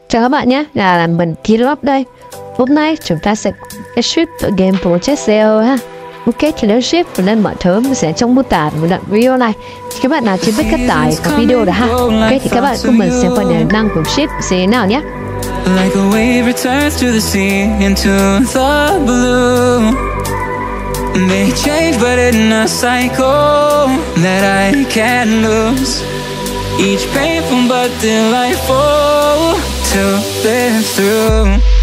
Chào các bạn nhé, là mình Kirop đây. Hôm nay chúng ta sẽ cái ship tựa game Project ha. Ok, thì nếu ship và nên mọi thứ mình sẽ trong mô tả một đoạn video này. Thì các bạn nào chưa biết cách tải có video đó ha. Ok, thì các bạn cùng mình xem qua điểm năng của ship sẽ thế nào nhé. Like a wave returns to the sea, into the blue. They change but in a cycle that I can't lose. Each painful but delightful to live through.